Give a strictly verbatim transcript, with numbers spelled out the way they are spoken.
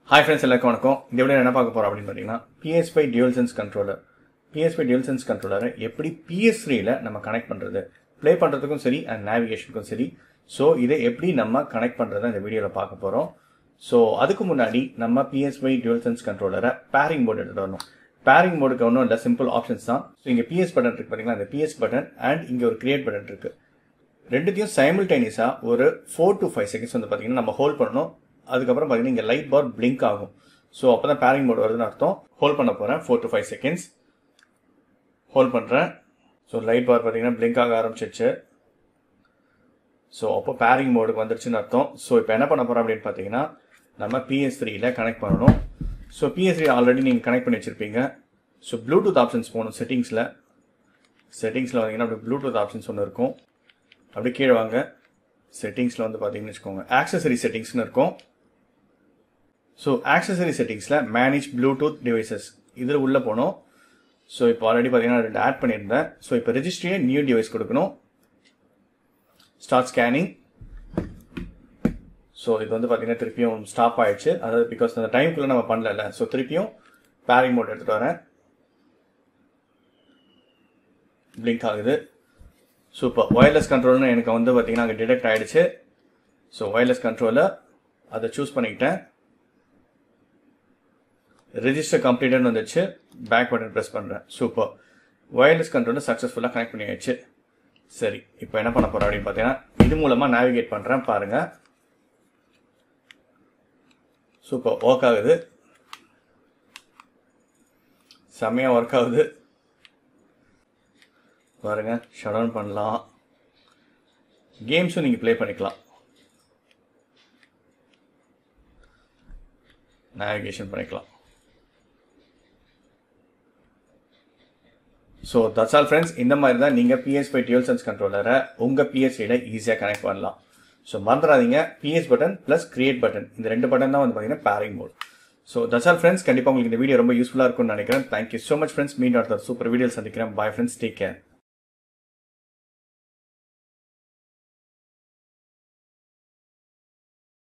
Hi friends, எல்லாருக்கும் வணக்கம். இந்த வீடியோல என்ன பார்க்க போறோம் அப்படினு பாத்தீங்கன்னா P S five DualSense controller. P S five DualSense controller எப்படி P S three ல நம்ம கனெக்ட் பண்றது, ப்ளே பண்றதுக்கும் சரி and நேவிகேஷனுக்கும் சரி. சோ இதை எப்படி நம்ம கனெக்ட் பண்றதை இந்த வீடியோல பார்க்க போறோம். சோ அதுக்கு முன்னாடி நம்ம P S five DualSense controller pairing mode எடுத்துட்டு வரணும். pairing mode க்கு ஒண்ணும் இல்ல, சிம்பிள் ஆப்ஷன்ஸ் தான். சோ இங்க P S பட்டன் இருக்கு பாத்தீங்களா, அந்த P S பட்டன் and இங்க ஒரு கிரியேட் பட்டன் இருக்கு. ரெண்டுத்தையும் சைமல்டேனியஸா ஒரு four to five செகண்ட்ஸ் வந்து பாத்தீங்கன்னா நம்ம ஹோல்ட் பண்ணனும். அதுக்கப்புறம் பாத்தீங்கன்னா இங்க லைட் பார் blink ஆகும். சோ அப்பதான் pairing mode வருதுன்னு அர்த்தம். ஹோல்ட் பண்ண போறேன் four to five seconds. Hold பண்றேன். சோ லைட் பார் பாத்தீங்கன்னா blink ஆக ஆரம்பிச்சிருச்சு. சோ அப்போ pairing modeக்கு வந்துருச்சுன்னு அர்த்தம். சோ இப்போ என்ன பண்ண போறோம் அப்படினு பாத்தீங்கன்னா நம்ம P S three ல கனெக்ட் பண்ணனும். So P S three already நீங்க கனெக்ட் பண்ணி வச்சிருப்பீங்க. சோ ப்ளூடூத் ஆப்ஷன்ஸ் போணும் செட்டிங்ஸ்ல. செட்டிங்ஸ்ல வந்தீங்கன்னா அப்படி ப்ளூடூத் ஆப்ஷன்ஸ் ஒன்னு இருக்கும். அப்படி கீழ வாங்க. செட்டிங்ஸ்ல வந்து பாத்தீங்கன்னா வெச்சுக்கோங்க, ஆக்சஸரி செட்டிங்ஸ்னு இருக்கும். சோ ஆக்சஸரி செட்டிங்ஸ்ல மேனேஜ் ப்ளூடூத் டிவைசஸ் இதுல உள்ள போணும். சோ இப்போ ஆல்ரெடி பாத்தீங்கன்னா ரெண்டு ஆட் பண்ணிருந்தேன். சோ இப்போ ரெஜிஸ்ட்ரியை நியூ டிவைஸ் கொடுக்கணும். Start scanning. சோ இது வந்து பாத்தீங்கன்னா திருப்பியும் ஸ்டாப் ஆயிடுச்சு. அதாவது பிகாஸ் அந்த டைம்க்குள்ள நம்ம பண்ணல. சோ திருப்பியும் pairing mode எடுத்துட்டு வரேன். blink ஆகுது. சூப்பர். வயர்லெஸ் கண்ட்ரோல்னு எனக்கு வந்து பாத்தீங்கன்னா அங்க டிடெக்ட் ஆயிடுச்சு. சோ வயர்லெஸ் கண்ட்ரோலர் அதை சூஸ் பண்ணிக்கிட்டேன். ரெஜிஸ்டர் கம்ப்ளீட்டட் வந்துச்சு. பேக் பட்டன் பிரஸ் பண்றேன். சூப்பர். வயர்லெஸ் கண்ட்ரோலர் சக்சஸ்ஃபுல்லா கனெக்ட் பண்ணியாச்சு. சரி, இப்போ என்ன பண்ண போறோம் அப்படின்னு பாத்தீங்கன்னா இது மூலமா நேவிகேட் பண்றேன் பாருங்க. சூப்பர், ஒர்க் ஆகுது. செமையா ஒர்க் ஆகுது பாருங்க. ஷட் டவுன் பண்ணலாம். கேம்ஸும் நீங்க ப்ளே பண்ணிக்கலாம். நேவிகேஷன் பண்ணிக்கலாம். So that's all friends. இந்த மாதிரி தான் நீங்கள் P S five DualSense கண்ட்ரோலரை உங்கள் P S three ல ஈஸியாக கனெக்ட் பண்ணலாம். ஸோ மறந்துடாதீங்க, P S button plus create button இந்த ரெண்டு பட்டன் தான் வந்து பார்த்தீங்கன்னா pairing mode. So that's all friends. கண்டிப்பாக உங்களுக்கு இந்த வீடியோ ரொம்ப யூஸ்ஃபுல்லாக இருக்கும்னு நினைக்கிறேன். Thank you so much friends. மீண்டும் அடுத்த சூப்பர் வீடியோ சந்திக்கிறேன். Bye friends, take care.